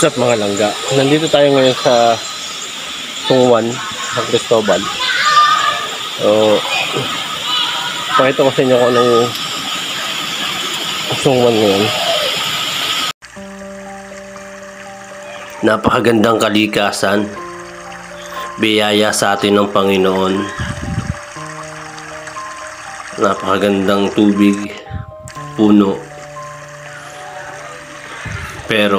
What's up mga langga? Nandito tayo ngayon sa Tungwan, San Cristobal. So, pakita ko sa inyo kung anong Tungwan ngayon. Napakagandang kalikasan, biyaya sa atin ng Panginoon. Napakagandang tubig, puno. Pero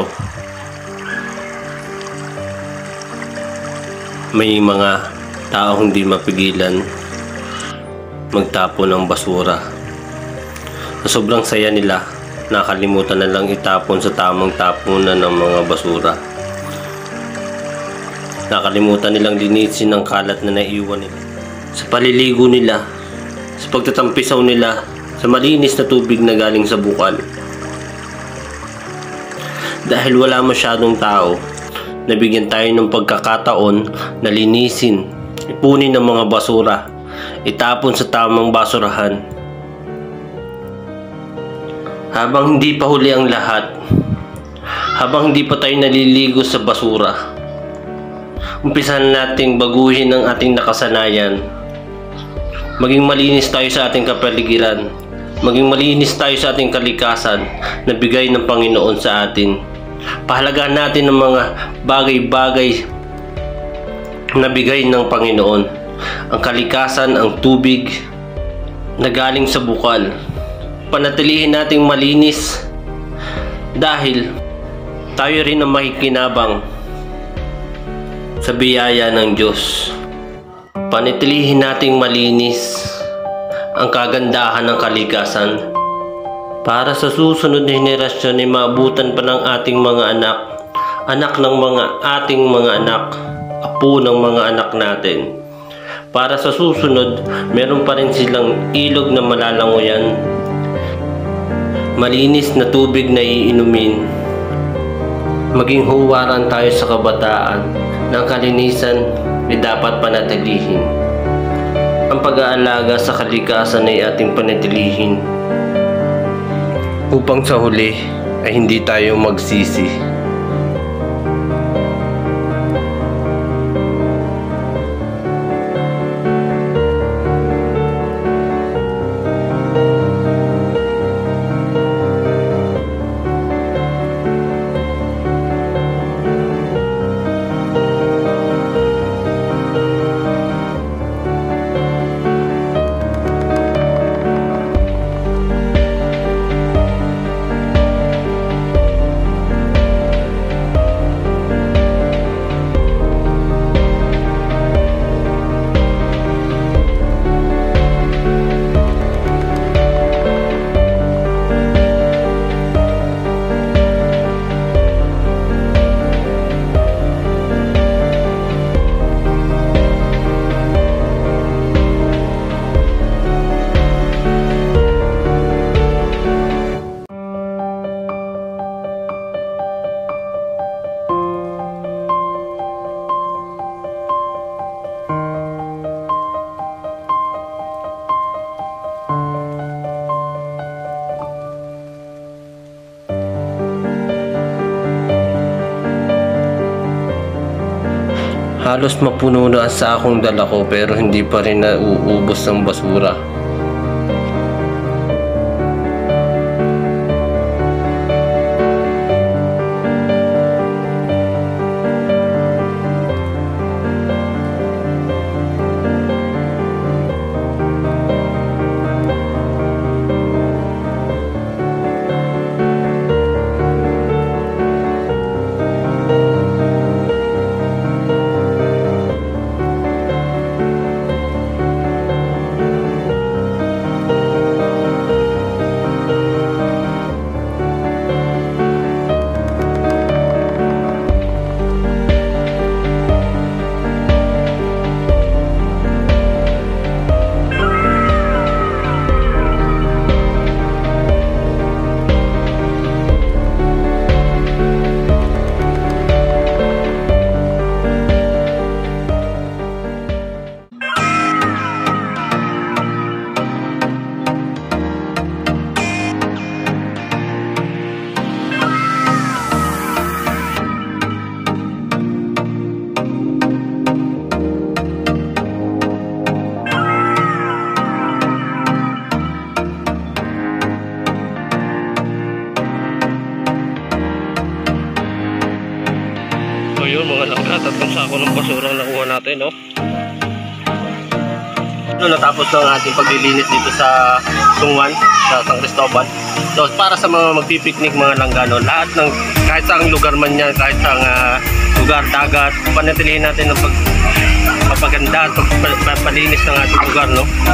may mga tao hindi mapigilan magtapon ng basura. Sa sobrang saya nila, nakalimutan na lang itapon sa tamang tapunan ng mga basura. Nakalimutan nilang linisin ang kalat na naiwan nila. Sa paliligo nila, sa pagtatampisaw nila sa malinis na tubig na galing sa bukal. Dahil wala masyadong tao, nabigyan tayo ng pagkakataon na linisin, ipunin ng mga basura, itapon sa tamang basurahan. Habang hindi pa huli ang lahat, habang hindi pa tayo naliligo sa basura, umpisahan nating baguhin ang ating nakasanayan. Maging malinis tayo sa ating kapaligiran, maging malinis tayo sa ating kalikasan na bigay ng Panginoon sa atin. Pahalagahan natin ng mga bagay-bagay na bigay ng Panginoon. Ang kalikasan, ang tubig na galing sa bukal. Panatilihin nating malinis dahil tayo rin ang makikinabang sa biyaya ng Diyos. Panatilihin nating malinis ang kagandahan ng kalikasan para sa susunod na henerasyon ay maabutan pa ng ating mga anak, anak ng mga ating mga anak, apo ng mga anak natin. Para sa susunod, meron pa rin silang ilog na malalangoyan, malinis na tubig na iinumin. Maging huwaran tayo sa kabataan ng kalinisan ay dapat panatilihin. Ang pag-aalaga sa kalikasan ay ating panatilihin upang sa huli ay hindi tayo magsisi. Halos mapuno na sa akong dala ko pero hindi pa rin nauubos ng basura. tatlong sako ng basura na nakuha natin, no? Natapos na ang ating paglilinis dito sa Tungwan, sa San Cristobal. So, para sa mga magpipiknik, mga langgano, lahat ng, kahit saang lugar man yan, kahit saang lugar, dagat, panatilihin natin ng pagpapaganda at pagpapalinis ng ating lugar, no?